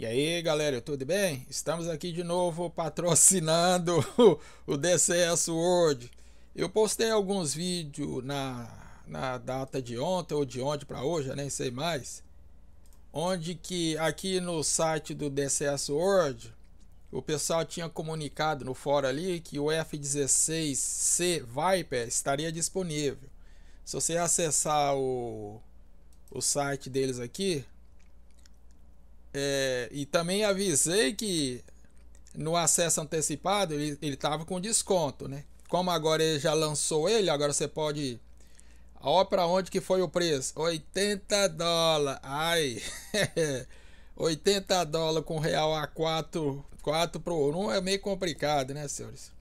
E aí, galera, tudo bem? Estamos aqui de novo patrocinando o DCS World. Eu postei alguns vídeos na data de ontem ou de ontem para hoje, eu nem sei mais, onde que aqui no site do DCS World o pessoal tinha comunicado no fórum ali que o F-16C Viper estaria disponível. Se você acessar o site deles aqui, e também avisei que no acesso antecipado ele estava com desconto, né? Como agora ele já lançou ele, agora você pode. Olha para onde que foi o preço: $80. Ai, $80 com real a 4 por 1 é meio complicado, né, senhores?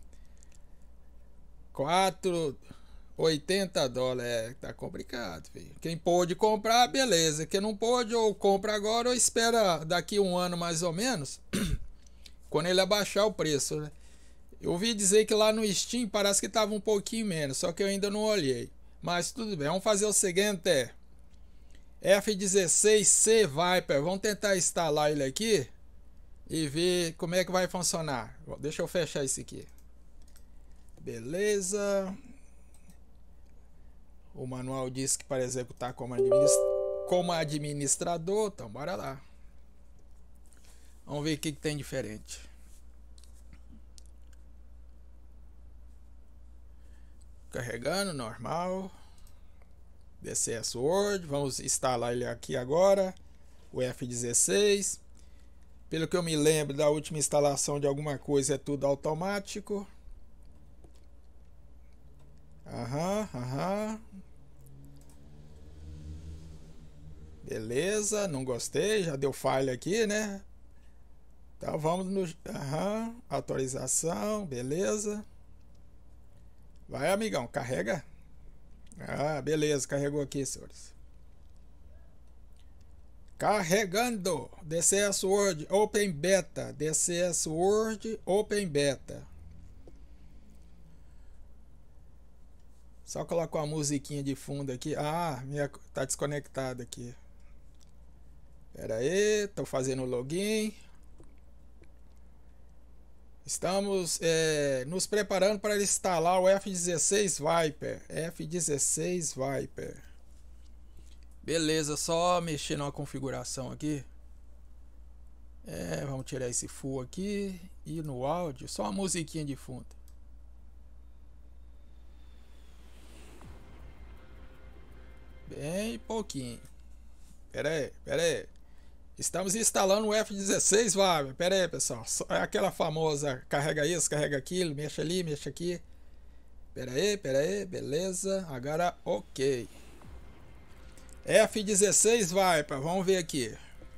4 $80 tá complicado, filho. Quem pôde comprar, beleza. Quem não pôde, ou compra agora ou espera daqui um ano mais ou menos, quando ele abaixar o preço, né? Eu ouvi dizer que lá no Steam parece que tava um pouquinho menos, só que eu ainda não olhei. Mas tudo bem, vamos fazer o seguinte: F-16C Viper, vamos tentar instalar ele aqui e ver como é que vai funcionar. Deixa eu fechar isso aqui. Beleza. O manual diz que para executar como administrador, então bora lá. Vamos ver o que tem diferente. Carregando, normal. DCS Word, vamos instalar ele aqui agora. O F-16. Pelo que eu me lembro da última instalação de alguma coisa, é tudo automático. Aham. Beleza, não gostei, já deu falha aqui, né? Então vamos no. Autorização, beleza. Vai, amigão, carrega. Beleza, carregou aqui, senhores. Carregando. DCS Word Open Beta. DCS Word Open Beta. Só colocar uma musiquinha de fundo aqui. Tá desconectado aqui. Pera aí, tô fazendo o login. Estamos nos preparando para instalar o F-16 Viper. F-16 Viper. Beleza, só mexer na configuração aqui. Vamos tirar esse full aqui. E no áudio, só uma musiquinha de fundo. Bem pouquinho. Pera aí. Estamos instalando o F-16 Viper. Pera aí, pessoal. É aquela famosa carrega isso, carrega aquilo, mexe ali, mexe aqui. Pera aí, beleza. Agora, ok. F-16 Viper, vamos ver aqui.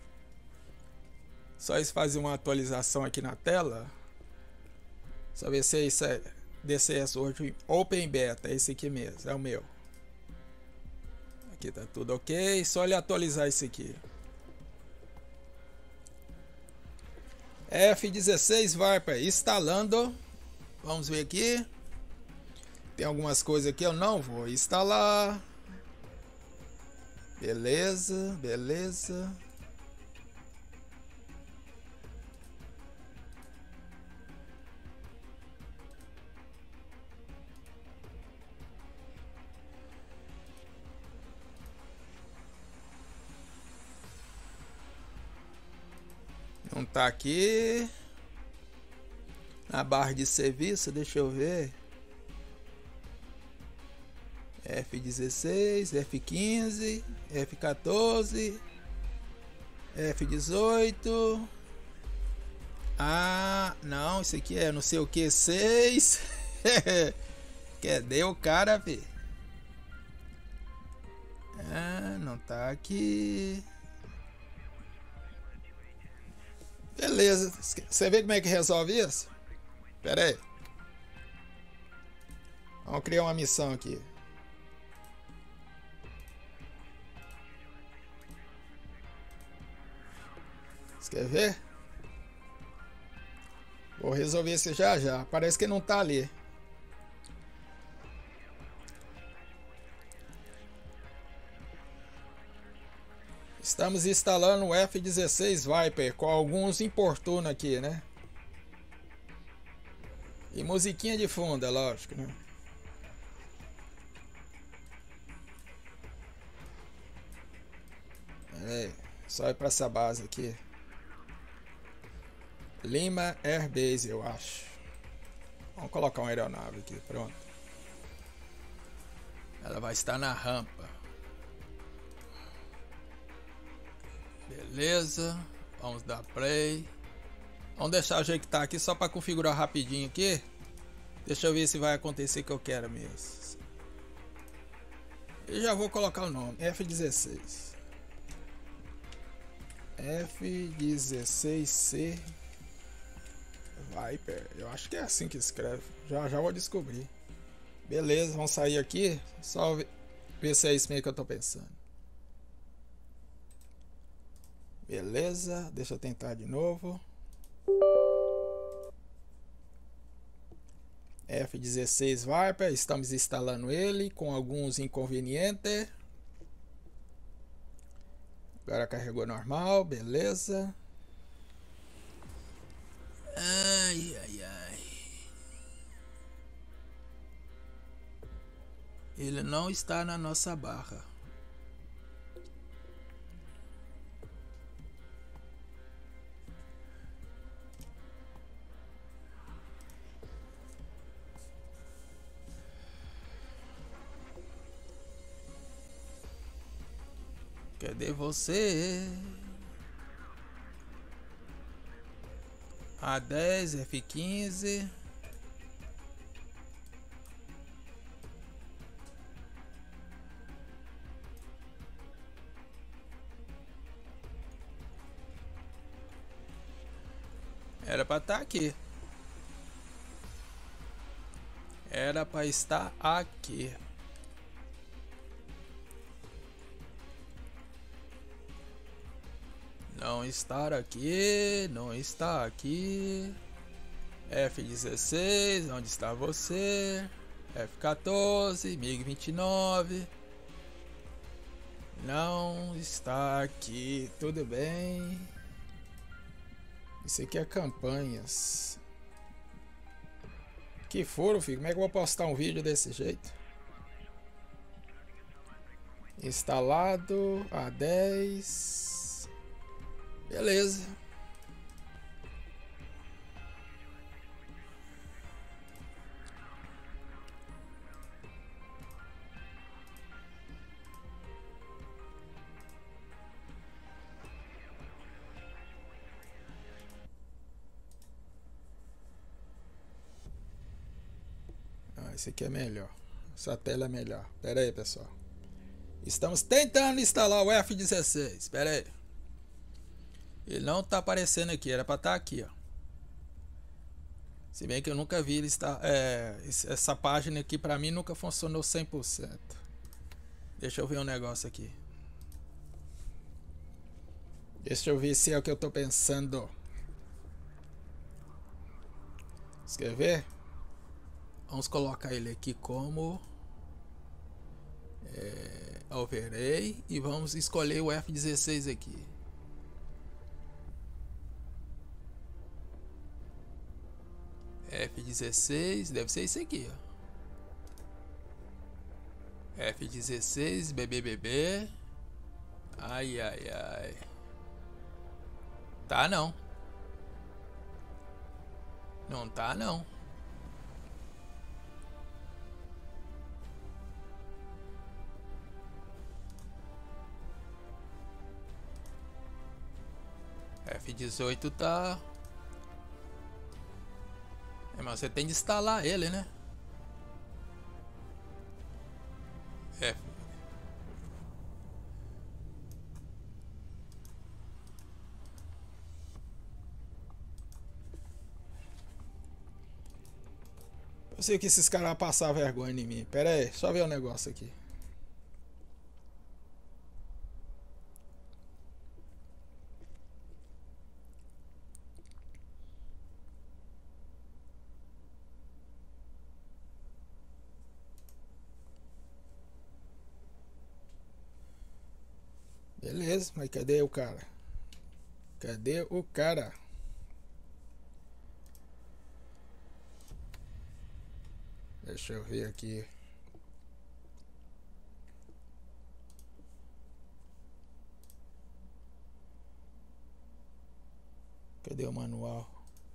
Só isso fazer uma atualização aqui na tela. Só ver se isso é DCS Word Open Beta. Esse aqui mesmo, é o meu. Aqui tá tudo ok. Só ele atualizar isso aqui. F-16 Viper instalando. Vamos ver aqui. Tem algumas coisas aqui eu não vou instalar. Beleza. Não tá aqui na barra de serviço, deixa eu ver. F-16, F-15, F-14, F-18. Não, isso aqui é não sei o que, 6. Cadê o cara, velho? Não tá aqui. Beleza, você vê como é que resolve isso? Pera aí. Vamos criar uma missão aqui. Você quer ver? Vou resolver isso já. Parece que não tá ali. Estamos instalando o F16 Viper com alguns importunos aqui, né? E musiquinha de fundo, é lógico, né? É, só ir pra essa base aqui. Lima Air Base, eu acho. Vamos colocar uma aeronave aqui, pronto. Ela vai estar na rampa. Beleza. Vamos dar play. Vamos deixar o jeito que tá aqui só para configurar rapidinho aqui. Deixa eu ver se vai acontecer o que eu quero mesmo. Eu já vou colocar o nome. F16. F16C Viper. Eu acho que é assim que escreve. Já vou descobrir. Beleza, vamos sair aqui. Só ver se é isso mesmo que eu tô pensando. Beleza, deixa eu tentar de novo. F16 Viper, estamos instalando ele com alguns inconvenientes. Agora carregou normal, beleza. Ai, ai, ai. Ele não está na nossa barra. Cadê você? A10, F15. Era para estar aqui. Era para estar aqui. Não estar aqui, não está aqui. F16, onde está você? F14, MiG-29. Não está aqui, tudo bem. Isso aqui é campanhas. Que foram, filho? Como é que eu vou postar um vídeo desse jeito? Instalado A10. Beleza. Esse aqui é melhor. Essa tela é melhor. Pera aí, pessoal. Estamos tentando instalar o F16. Espera aí. Ele não tá aparecendo aqui. Era para estar aqui, ó. Se bem que eu nunca vi ele estar. Essa página aqui para mim nunca funcionou 100%. Deixa eu ver um negócio aqui. Deixa eu ver se é o que eu tô pensando. Escrever? Vamos colocar ele aqui como Overlay e vamos escolher o F16 aqui. F16 deve ser isso aqui, ó. F16 BBBB. Ai, ai, ai. Tá não. Não tá não. F18 tá. Mas você tem de instalar ele, né? F. Eu sei que esses caras vão passar vergonha em mim. Pera aí, só ver um negócio aqui. Beleza, mas cadê o cara? Cadê o cara? Deixa eu ver aqui. Cadê o manual?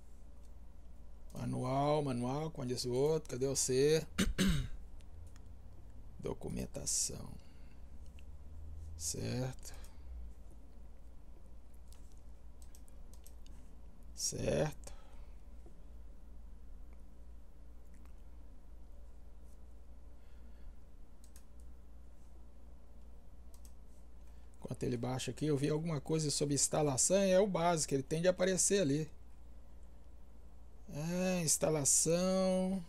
Manual, como diz o outro. Cadê você? Documentação. Certo. Certo. Enquanto ele baixa aqui, eu vi alguma coisa sobre instalação. É o básico, ele tende a aparecer ali. Instalação.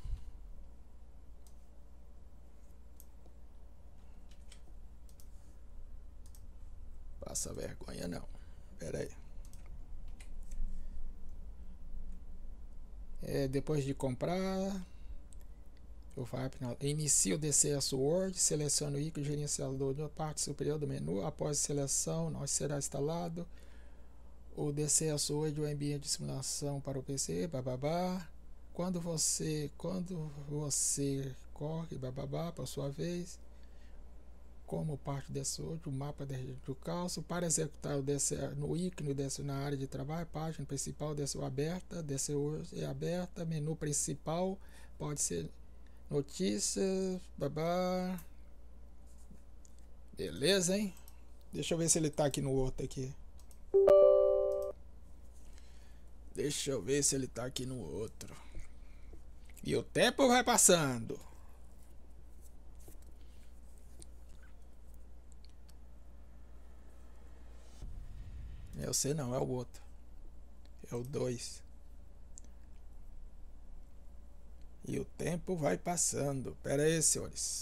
Passa vergonha não. Pera aí. Depois de comprar, eu vou inicio o DCS Word, seleciono o ícone gerenciador na parte superior do menu. Após a seleção, não será instalado o DCS Word, o ambiente de simulação para o PC, bababá. Quando você corre, bababá, por sua vez, como parte desse outro, o mapa do calço, para executar o DCS no ícone, desce na área de trabalho, página principal, DCU aberta, DCU é aberta, menu principal, pode ser notícias, babá. Beleza, hein? Deixa eu ver se ele tá aqui no outro aqui. Deixa eu ver se ele tá aqui no outro. E o tempo vai passando. Eu sei não, é o outro. É o 2. E o tempo vai passando. Pera aí, senhores.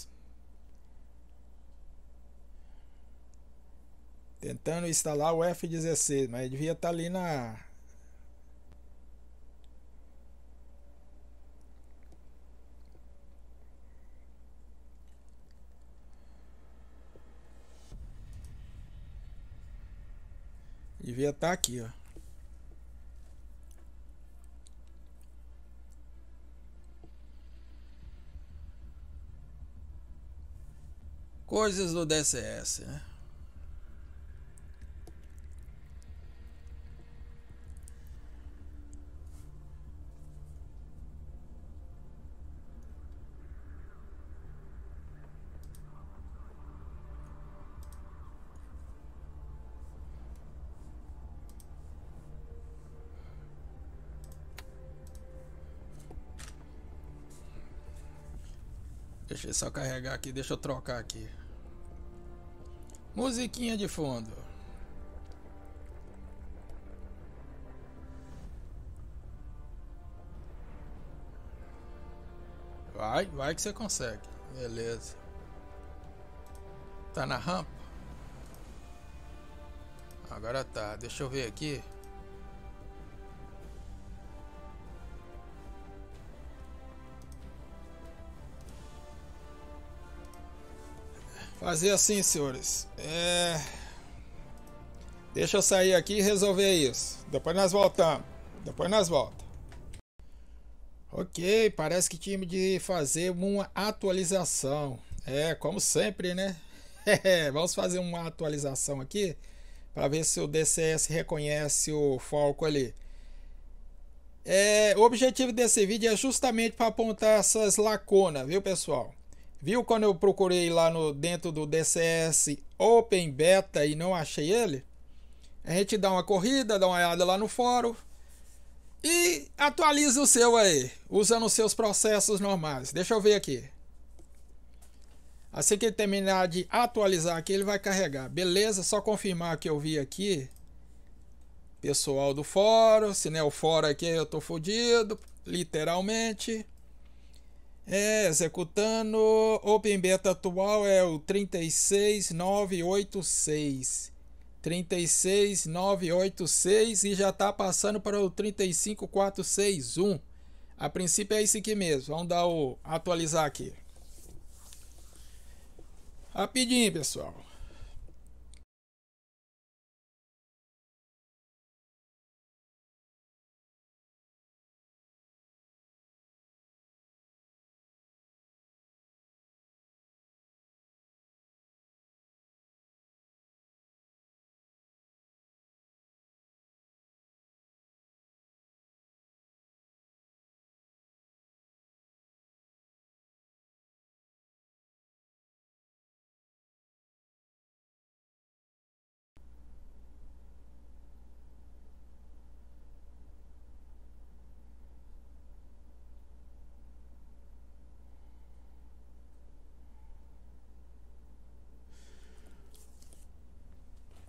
Tentando instalar o F16, mas devia estar ali na... Devia estar aqui, ó. Coisas do DCS, né? Deixa eu só carregar aqui, deixa eu trocar aqui. Musiquinha de fundo. Vai que você consegue. Beleza. Tá na rampa? Agora tá. Deixa eu ver aqui. Fazer assim, senhores. Deixa eu sair aqui e resolver isso. Depois nós voltamos. Ok, parece que tinha de fazer uma atualização. Como sempre, né? Vamos fazer uma atualização aqui para ver se o DCS reconhece o foco ali. O objetivo desse vídeo é justamente para apontar essas lacunas, viu, pessoal? Viu quando eu procurei lá dentro do DCS Open Beta e não achei ele? A gente dá uma corrida, dá uma olhada lá no fórum e atualiza o seu aí, usando os seus processos normais. Deixa eu ver aqui. Assim que ele terminar de atualizar aqui, ele vai carregar. Beleza, só confirmar que eu vi aqui. Pessoal do fórum, se não é o fórum aqui eu tô fodido, literalmente. Executando. Open Beta atual é o 36986. 36986 e já está passando para o 35461. A princípio é esse aqui mesmo. Vamos dar atualizar aqui. Rapidinho, pessoal.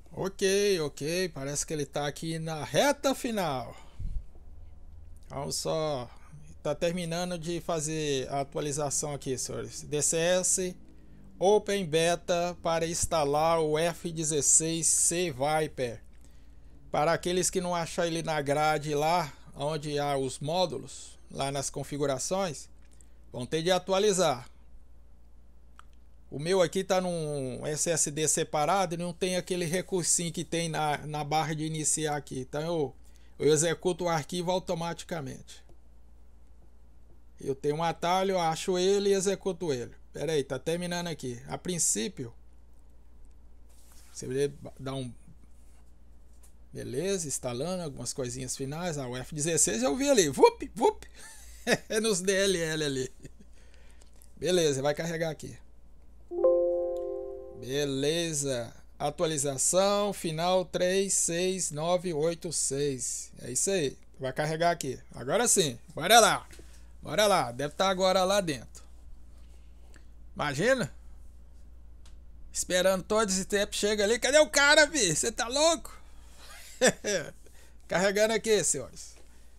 Ok, parece que ele está aqui na reta final. Vamos só, tá terminando de fazer a atualização aqui, senhores. DCS Open Beta para instalar o F16C Viper. Para aqueles que não acham ele na grade lá, onde há os módulos, lá nas configurações, vão ter de atualizar. O meu aqui está num SSD separado e não tem aquele recursinho que tem na barra de iniciar aqui. Então eu executo o arquivo automaticamente. Eu tenho um atalho, acho ele e executo ele. Pera aí, tá terminando aqui. A princípio, você dá um... Beleza, instalando algumas coisinhas finais. O F16 eu vi ali. Vup, vup. É nos DLL ali. Beleza, vai carregar aqui. Beleza. Atualização final 36986. É isso aí. Vai carregar aqui. Agora sim. Bora lá. Bora lá. Deve estar agora lá dentro. Imagina. Esperando todo esse tempo. Chega ali. Cadê o cara, vi? Você tá louco? Carregando aqui, senhores.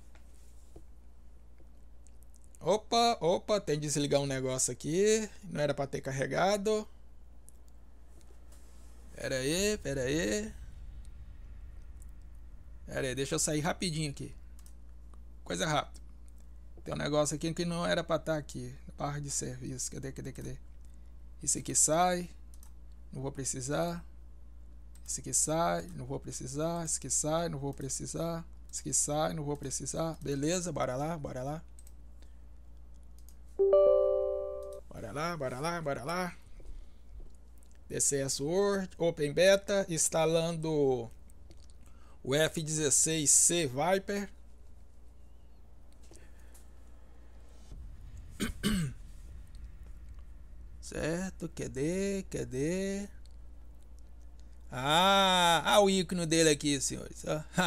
Opa. Tem que desligar um negócio aqui. Não era para ter carregado. Pera aí. Deixa eu sair rapidinho aqui. Coisa rápida. Tem um negócio aqui que não era para estar aqui. Barra de serviço. Cadê? Isso aqui sai. Não vou precisar. Esse aqui sai. Não vou precisar. Esse aqui sai. Não vou precisar. Esse aqui sai. Não vou precisar. Beleza. Bora lá. Bora lá. DCS Word, Open Beta, instalando o F16C Viper. Certo, cadê? O ícone dele aqui, senhores.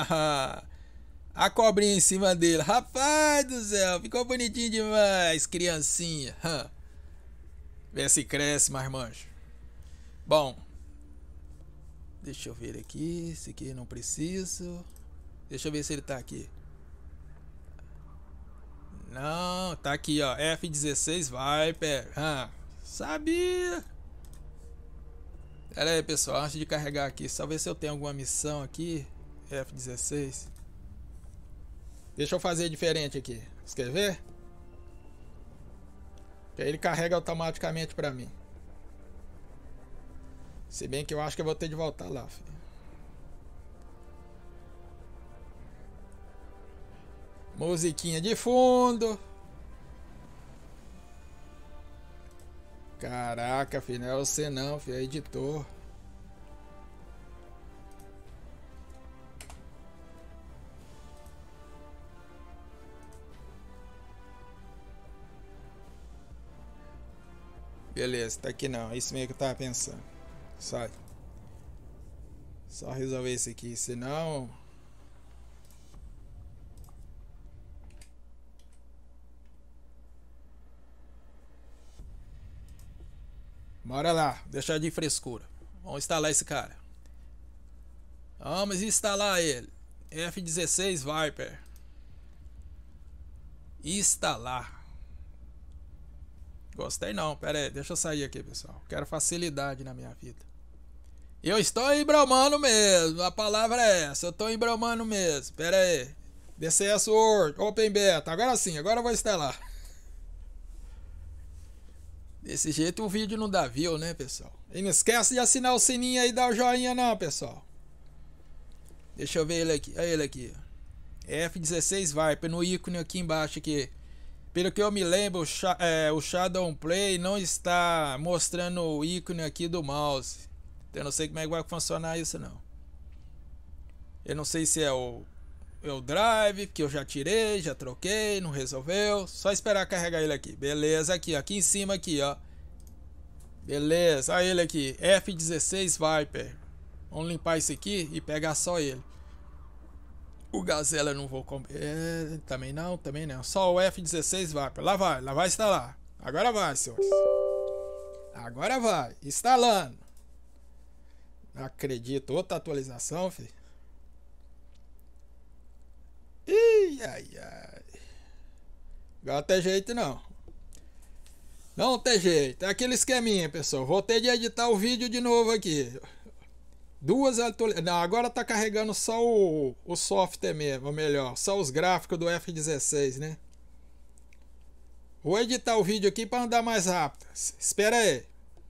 A cobrinha em cima dele. Rapaz do céu, ficou bonitinho demais, criancinha. Vê se cresce, mais manjo. Bom, deixa eu ver aqui. Esse aqui não preciso. Deixa eu ver se ele tá aqui. Não, tá aqui, ó. F16 Viper. Sabia. Pera aí, pessoal, antes de carregar aqui, só ver se eu tenho alguma missão aqui. F16. Deixa eu fazer diferente aqui. Você quer ver? Que aí ele carrega automaticamente pra mim. Se bem que eu acho que eu vou ter de voltar lá, filho. Musiquinha de fundo. Caraca, filho, não é você não, filho, é editor. Beleza, tá aqui não, é isso mesmo que eu tava pensando. Sai. Só resolver isso aqui, senão... Bora lá, deixar de frescura. Vamos instalar esse cara. Vamos instalar ele. F16 Viper. Instalar. Gostei não, pera aí, deixa eu sair aqui, pessoal. Quero facilidade na minha vida. Eu estou embromando mesmo, a palavra é essa, eu estou embromando mesmo. Pera aí. DCS Word, Open Beta, agora sim, agora eu vou instalar. Desse jeito o vídeo não dá view, né, pessoal? E não esquece de assinar o sininho aí e dar o joinha não, pessoal. Deixa eu ver ele aqui, olha ele aqui. F16 Viper, no ícone aqui embaixo aqui. Pelo que eu me lembro, o Shadow Play não está mostrando o ícone aqui do mouse. Eu não sei como é que vai funcionar isso não. Eu não sei se é o drive, que eu já tirei, já troquei, não resolveu. Só esperar carregar ele aqui. Beleza, aqui em cima aqui, ó. Beleza, olha ele aqui. F16 Viper. Vamos limpar isso aqui e pegar só ele. O Gazela eu não vou comprar. Também não. Só o F16 Viper. Lá vai instalar. Agora vai, senhores. Agora vai. Instalando. Não acredito. Outra atualização, filho. Ih, ai, ai. Agora não tem jeito não. Não tem jeito. É aquele esqueminha, pessoal. Vou ter de editar o vídeo de novo aqui. Duas atualizações. Não, agora tá carregando só o software mesmo, ou melhor, só os gráficos do F16, né? Vou editar o vídeo aqui para andar mais rápido. Espera aí.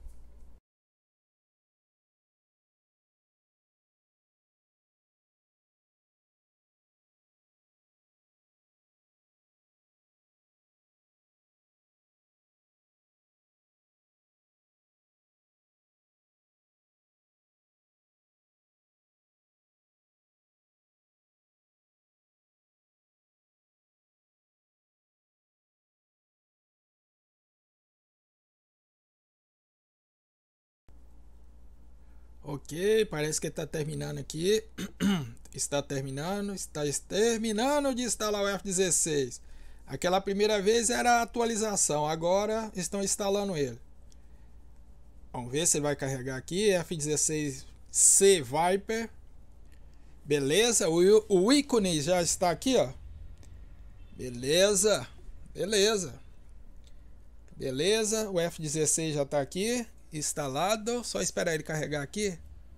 Ok, parece que está terminando aqui. Está terminando de instalar o F16. Aquela primeira vez era a atualização, agora estão instalando ele. Vamos ver se ele vai carregar aqui. F16C Viper. Beleza, o ícone já está aqui, ó. Beleza, beleza. Beleza, o F16 já está aqui instalado. Só esperar ele carregar aqui.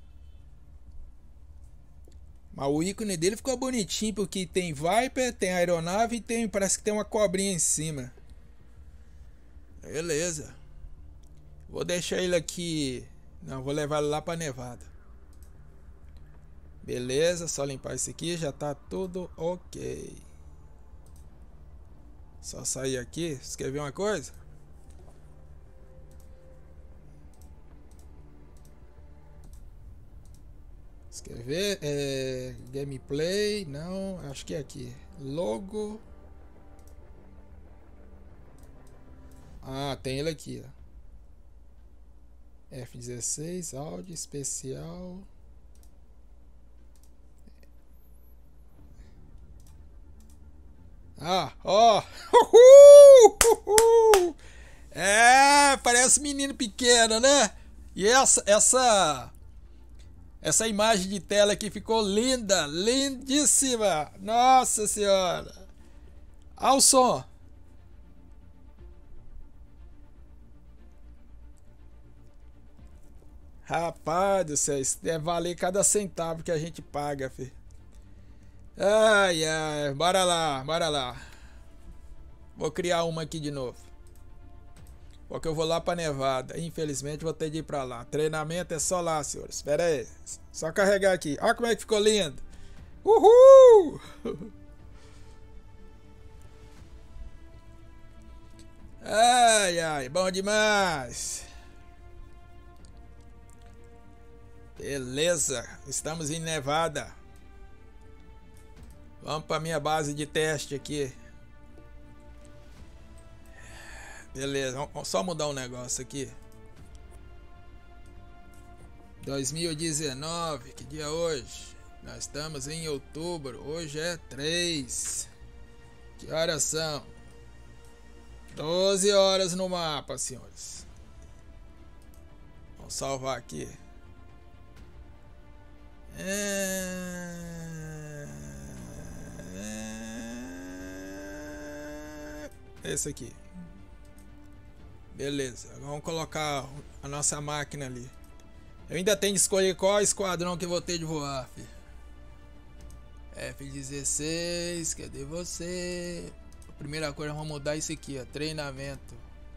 Mas o ícone dele ficou bonitinho, porque tem Viper, tem aeronave e tem, parece que tem uma cobrinha em cima. Beleza. Vou deixar ele aqui. Não, vou levar ele lá para Nevada. Beleza, só limpar isso aqui, já tá tudo ok. Só sair aqui, escrever uma coisa. Escrever, gameplay, não, acho que é aqui. Logo. Ah, tem ele aqui, ó. F16, áudio especial. Ah, ó. É, parece menino pequeno, né? E essa imagem de tela aqui ficou linda, lindíssima. Nossa senhora. Olha o som. Rapaz do céu, isso deve valer cada centavo que a gente paga, filho. Ai, ai, bora lá, bora lá. Vou criar uma aqui de novo. Porque eu vou lá pra Nevada. Infelizmente vou ter de ir pra lá. Treinamento é só lá, senhores. Espera aí. Só carregar aqui. Olha como é que ficou lindo. Uhul! Ai, ai, bom demais. Beleza, estamos em Nevada. Vamos para minha base de teste aqui. Beleza, vamos só mudar um negócio aqui. 2019, que dia é hoje? Nós estamos em outubro, hoje é 3. Que horas são? 12 horas no mapa, senhores. Vamos salvar aqui. Esse aqui. Beleza, vamos colocar a nossa máquina ali. Eu ainda tenho de escolher qual esquadrão que eu vou ter de voar, filho. F16, cadê você? A primeira coisa, vamos mudar isso aqui, ó, treinamento.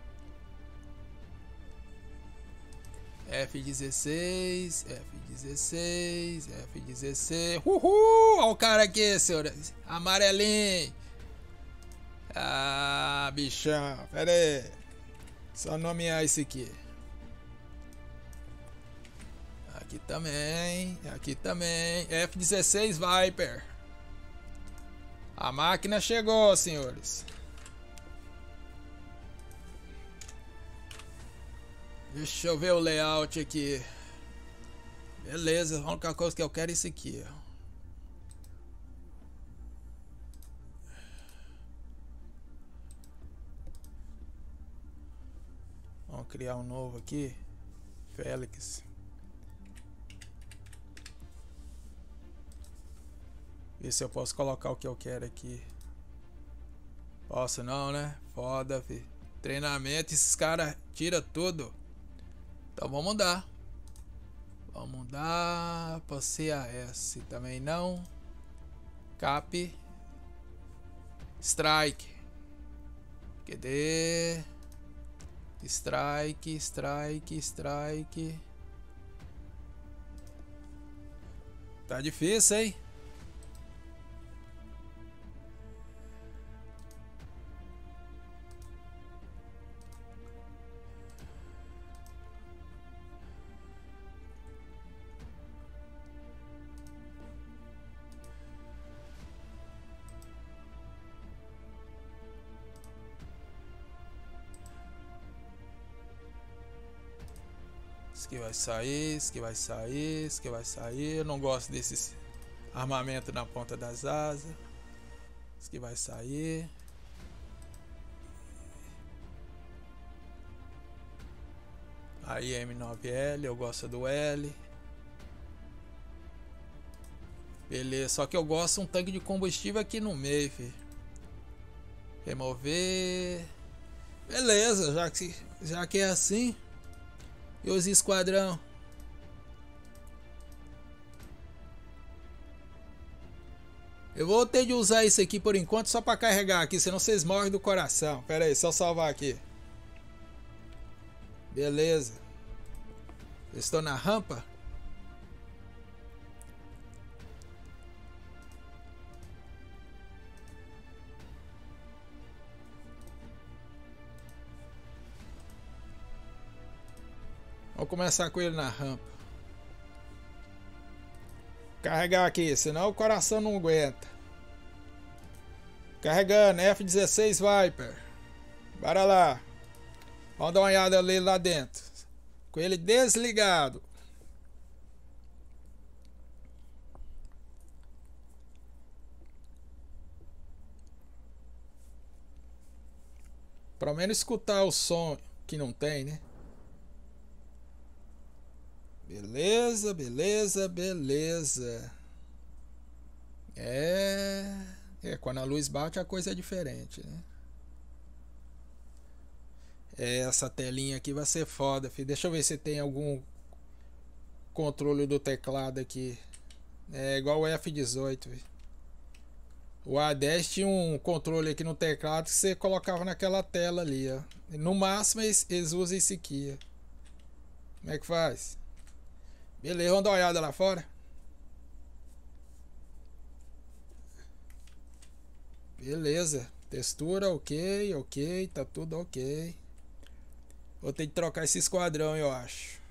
F16, F16, F16. Uhul! Olha o cara aqui, senhores. Amarelinho. Ah, bichão. Pera aí. Só nomear esse aqui. Aqui também. Aqui também. F16 Viper. A máquina chegou, senhores. Deixa eu ver o layout aqui. Beleza, a única coisa que eu quero é esse aqui, ó. Vamos criar um novo aqui. Félix. Ver se eu posso colocar o que eu quero aqui. Posso não, né? Foda, fi. Treinamento, esses caras tiram tudo. Então vamos dar. Vamos dar para CAS também não. Cap. Strike. Cadê? Strike, strike, strike. Tá difícil, hein? Isso aqui vai sair, isso aqui vai sair, isso aqui vai sair. Eu não gosto desses armamento na ponta das asas. Isso aqui vai sair. Aí M9L, eu gosto do L. Beleza, só que eu gosto de um tanque de combustível aqui no meio, filho. Remover. Beleza, já que é assim. E os esquadrão? Eu vou ter de usar isso aqui por enquanto só para carregar aqui, senão vocês morrem do coração. Pera aí, só salvar aqui. Beleza. Eu estou na rampa. Vou começar com ele na rampa. Carregar aqui, senão o coração não aguenta. Carregando, F-16 Viper. Bora lá. Vamos dar uma olhada ali lá dentro. Com ele desligado. Pelo menos escutar o som que não tem, né? Beleza, beleza, beleza. Quando a luz bate a coisa é diferente, né? Essa telinha aqui vai ser foda, filho. Deixa eu ver se tem algum controle do teclado aqui. É igual o F18, filho. O A10 tinha um controle aqui no teclado que você colocava naquela tela ali, ó. No máximo eles usam esse aqui, ó. Como é que faz? Beleza, vamos dar uma olhada lá fora. Beleza, textura ok, ok, tá tudo ok. Vou ter que trocar esse esquadrão, eu acho.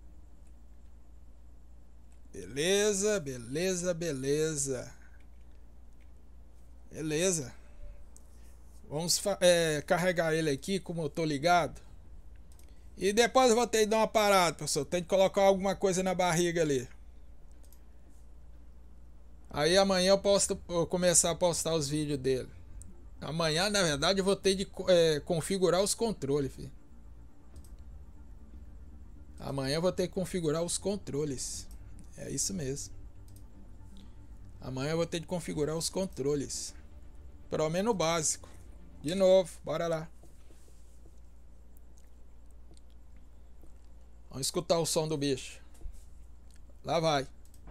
Beleza, beleza, beleza. Beleza. Vamos carregar ele aqui com o motor ligado. E depois eu vou ter que dar uma parada, pessoal. Tem que colocar alguma coisa na barriga ali. Aí amanhã eu posso começar a postar os vídeos dele. Amanhã, na verdade, eu vou ter de configurar os controles, filho. Amanhã eu vou ter que configurar os controles. É isso mesmo. Amanhã eu vou ter de configurar os controles. Pelo menos o básico. De novo, bora lá. Vamos escutar o som do bicho. Lá vai.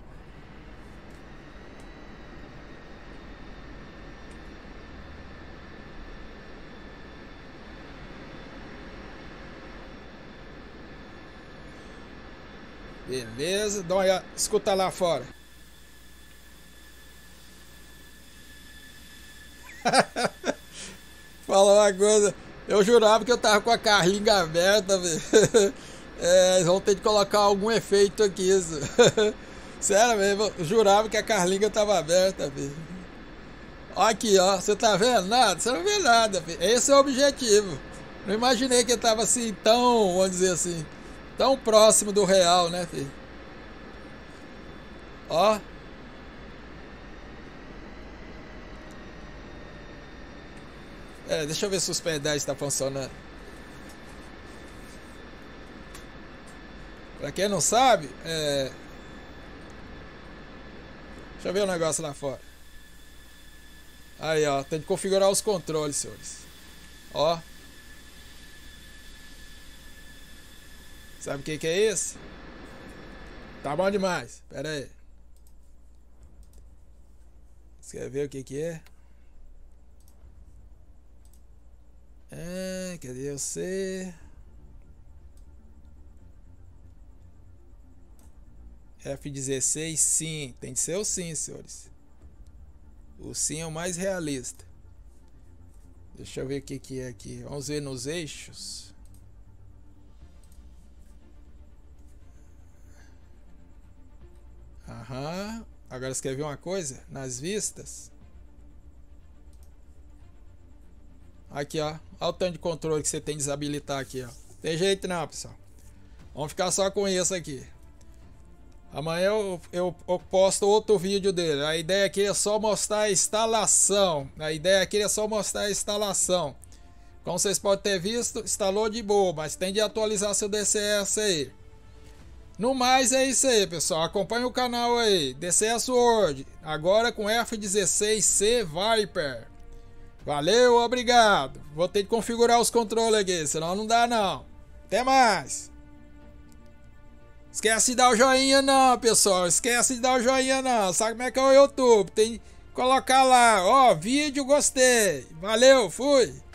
Beleza, dá uma olhada, escuta lá fora. Fala uma coisa, eu jurava que eu tava com a carlinga aberta, velho. Eles vão ter de colocar algum efeito aqui, isso. Sério mesmo, eu jurava que a carlinga tava aberta, velho. Olha aqui, ó, você tá vendo nada? Você não vê nada, filho. Esse é o objetivo. Não imaginei que ele tava assim, tão, vamos dizer assim, tão próximo do real, né, filho? Ó. Deixa eu ver se os pedais estão funcionando. Pra quem não sabe, deixa eu ver o negócio lá fora. Aí, ó, tem que configurar os controles, senhores. Ó. Sabe o que é isso? Tá bom demais. Pera aí. Você quer ver o que é? Cadê você? F16, sim. Tem que ser o sim, senhores. O sim é o mais realista. Deixa eu ver o que é aqui. Vamos ver nos eixos. Aham. Agora você quer ver uma coisa? Nas vistas. Aqui, ó. Olha o tanto de controle que você tem que desabilitar aqui, ó. Tem jeito não, pessoal. Vamos ficar só com isso aqui. Amanhã eu posto outro vídeo dele. A ideia aqui é só mostrar a instalação. Como vocês podem ter visto, instalou de boa, mas tem de atualizar seu DCS aí. No mais é isso aí, pessoal. Acompanhe o canal aí, DCS World. Agora com F16C Viper. Valeu, obrigado. Vou ter que configurar os controles aqui, senão não dá não. Até mais. Esquece de dar o joinha não, pessoal. Esquece de dar o joinha não. Sabe como é que é o YouTube? Tem que colocar lá, ó, vídeo gostei. Valeu, fui.